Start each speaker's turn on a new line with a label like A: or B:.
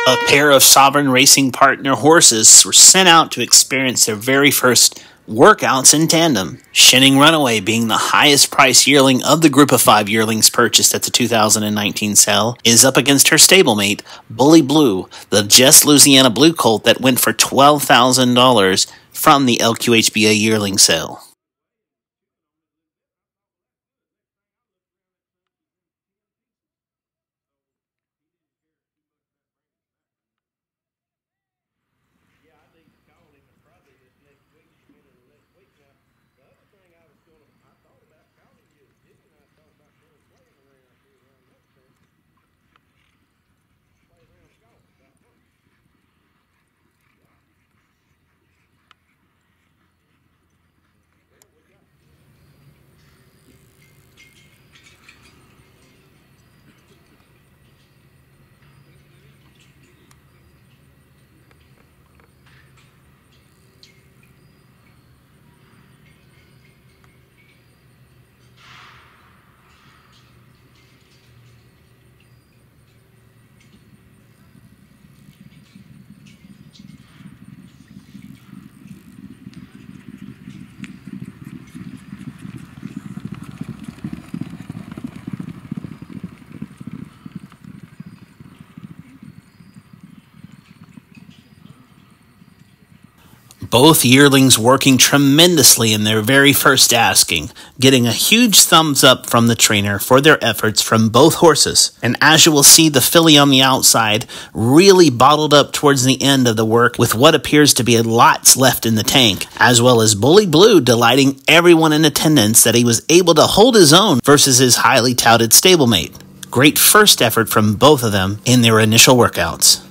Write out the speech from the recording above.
A: A pair of Sovereign Racing partner horses were sent out to experience their very first workouts in tandem. Shinning Runaway, being the highest priced yearling of the group of 5 yearlings purchased at the 2019 sale, is up against her stablemate, Bully Blue, the Just Louisiana Blue colt that went for $12,000 from the LQHBA yearling sale. Both yearlings working tremendously in their very first asking, getting a huge thumbs up from the trainer for their efforts from both horses. And as you will see, the filly on the outside really bottled up towards the end of the work with what appears to be lots left in the tank, as well as Bully Blue delighting everyone in attendance that he was able to hold his own versus his highly touted stablemate. Great first effort from both of them in their initial workouts.